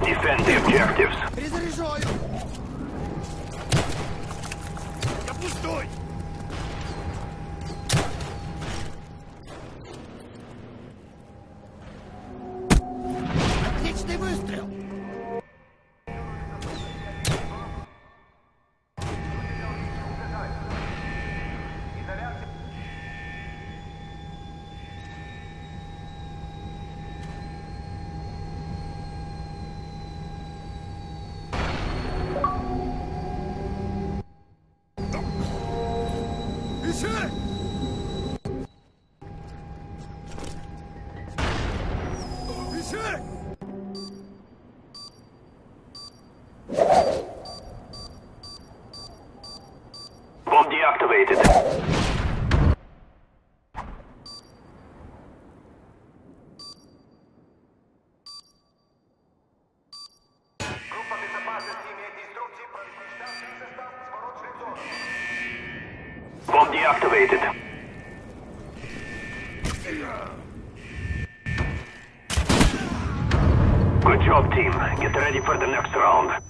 Defend the objectives. Перезаряжаю! Я пустой! Отличный выстрел! Bomb deactivated. Группа безопасности имеет инструкции про гражданский состав своротной зоны. Bomb deactivated. Good job, team. Get ready for the next round.